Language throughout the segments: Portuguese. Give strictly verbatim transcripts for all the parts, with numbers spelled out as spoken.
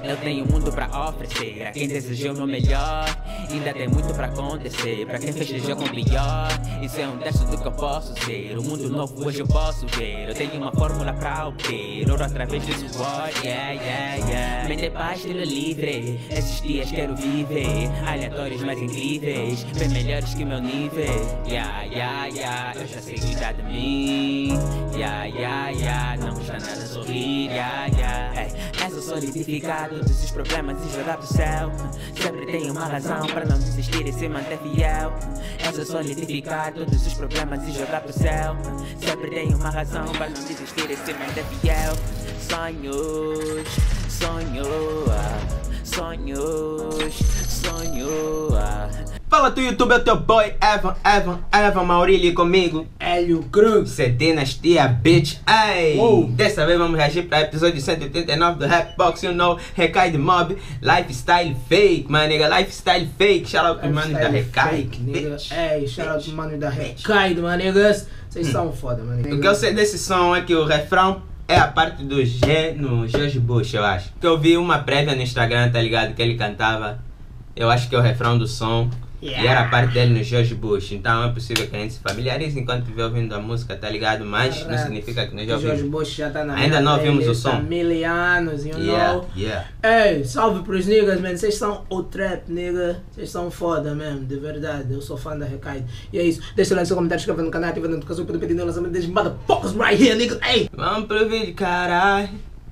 Eu tenho muito pra oferecer a quem desejou o melhor. Ainda tem muito pra acontecer, pra quem festejou com o pior. Isso é um teste do que eu posso ser. O mundo novo hoje eu posso ver. Eu tenho uma fórmula pra obter ouro através do suor. Yeah, yeah, yeah. Mente paz, estilo livre. Esses dias quero viver aleatórios mais incríveis, bem melhores que meu nível. Yeah, yeah, yeah. Eu já sei cuidar de mim. Yeah, yeah, yeah. Não custa nada sorrir. Yeah, yeah. Hey, é só solidificar todos os problemas e jogar pro céu. Sempre tem uma razão para não desistir e se manter fiel. É só solidificar todos os problemas e jogar pro céu. Sempre tem uma razão para não desistir e se manter fiel. Sonhos, sonhos, sonhos, sonhos. Fala tu, YouTube, é o teu boy Evan, Evan, Evan Maurílio comigo, Hélio Cruz, C Dinastia, bitch, ei! Uou. Dessa vez vamos reagir para o episódio cento e oitenta e nove do Rapbox, you know, Recai de Mob, Lifestyle Fake, my nigga, Lifestyle Fake, shout out to mano da Recai, bitch. Ei, shout out to mano da Recai, my niggas, vocês são foda, mano. O que eu sei desse som é que o refrão é a parte do G no George Bush, eu acho. Que eu vi uma prévia no Instagram, tá ligado, que ele cantava, eu acho que é o refrão do som. Yeah. E era a parte dele no George Bush, então é possível que a gente se familiarize enquanto estiver ouvindo a música, tá ligado? Mas Correto. Não significa que nós já ouvimos. George Bush já tá na Ainda não ouvimos o som. Há mil anos, you yeah, know? Yeah. Ei, salve pros niggas, man. Vocês são o trap, nigga. Vocês são foda mesmo, de verdade. Eu sou fã da Recai. E é isso. Deixa o like, seu comentário, inscreva no canal, ativa a notificação para pedir o lançamento desses motherfuckers right here, niggas. Ei! Vamos pro vídeo, caralho.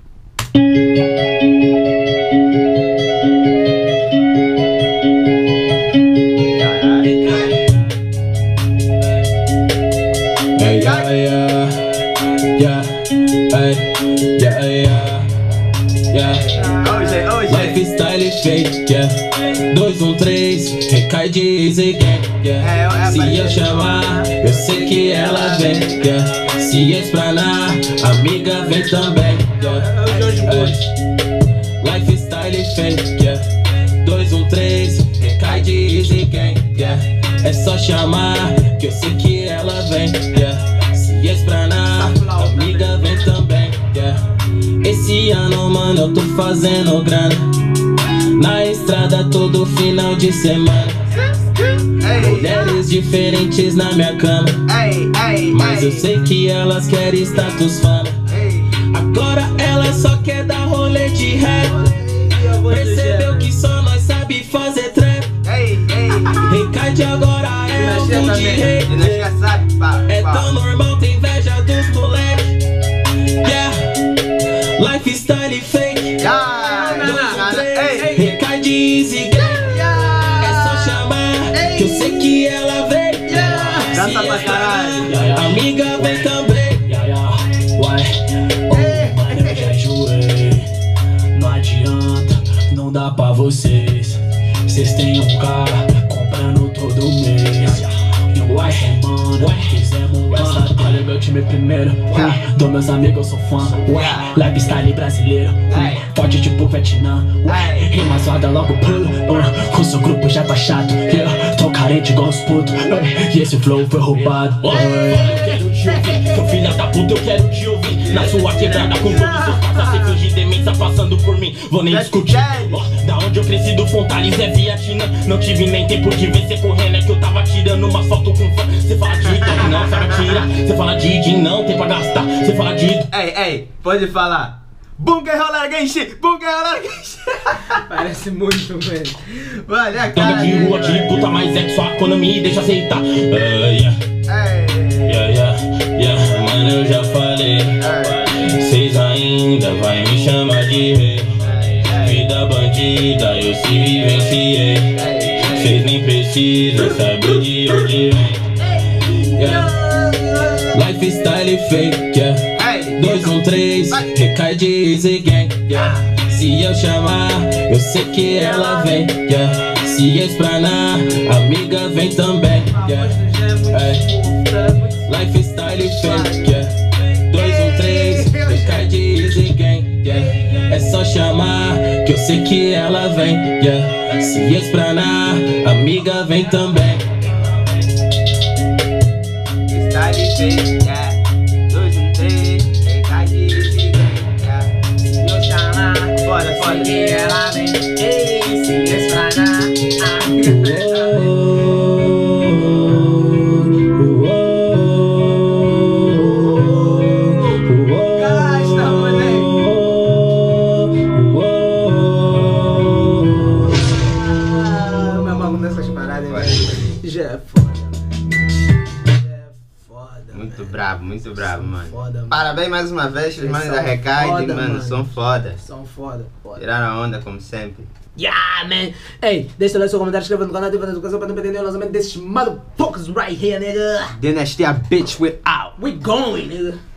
Yeah, yeah, yeah, hey, yeah, yeah, yeah. Hoje, hoje. Lifestyle fake, yeah. dois, um, três, Recai de Easy Gang, yeah. Se eu chamar, eu sei que ela vem, yeah. Se explanar, amiga vem também, yeah. Hey. Lifestyle fake, yeah. dois, um, três, Recai de Easy Gang, yeah. É só chamar, que eu sei que ela vem, yeah. Se explanar, amiga vem também, yeah. Esse ano, mano, eu tô fazendo grana na estrada todo final de semana. Mulheres diferentes na minha cama, mas eu sei que elas querem status fama. Agora ela só quer dar rolê de rap. Percebeu que só nós sabe fazer trap. Recai de agora é algo de rei. É tão normal ter inveja dos moleques. Yeah, lifestyle fake. Recai de Easy Gang. É só chamar, que eu sei que ela vem. Canta pra caralho. Amiga vem também. Uai, oh, mano, eu já enjoei. Não adianta, não dá pra vocês. Vocês têm um cara comprando todo mês. E uai, mano, fizemos essa. Olha meu time primeiro, uh, dos meus amigos eu sou fã. Uai, lifestyle brasileiro, uh, forte tipo Vietnã. Uai, rima zoada logo pulo, uh, o seu grupo já tá chato. Yeah, tô carente igual os putos, uh, e esse flow foi roubado. Uh, eu quero te ouvir, seu filho da puta, eu quero te ouvir. Na sua quebrada com todos os seus passas, sem fingir demência passando por mim. Vou nem discutir, uh, da onde eu cresci do Fontales é Vietnã. Não tive nem tempo de ver cê correndo, é que eu tava tirando uma foto com fã. Cê fala de item, não, cê vai tirar. Cê fala de din, não tem pra gastar. Cê fala de... Ei, ei, pode falar. Bunga rolar Genshi, bunga rolar Genshi. Parece muito, velho. Olha a Tanga cara. de rua, de puta, mas é que sua economia deixa aceitar. Uh, yeah. Yeah, yeah, yeah. Mano, eu já falei. Cês ainda vai me chamar de rei. Vida bandida, eu se vivenciei. Cês nem precisam saber de onde vem. Yeah. Lifestyle fake, yeah. dois, um, três, Recai de Easy Gang, yeah. Se eu chamar, eu sei que ela vem, yeah. Se explanar, amiga vem também, yeah. Hey. Lifestyle fake, yeah. dois, um, três, Recai de Easy Gang, yeah. É só chamar, que eu sei que ela vem, yeah. Se explanar, amiga vem também. Lifestyle fake, yeah. dois, um, três, Recai de Easy Gang, yeah. Se eu chamar, foda, foda. que ela vem. Ei, se esfragar. Gasta, moleque. Ah, meu maluco nessas paradas, velho. Já é foda, mano. Já é foda. Muito mano. brabo, muito brabo, São mano. foda, mano. Parabéns mais uma vez, os Eles manos são da Recaide, foda, mano, mano. são foda. São foda, foda. Tiraram a onda como sempre. Yeah, man! Ei, deixa o like, seu comentário, inscreva no canal, ativa a notificação para não perder nenhum lançamento desses motherfuckers right here, nigga! Dynasty a bitch without. We going, nigga!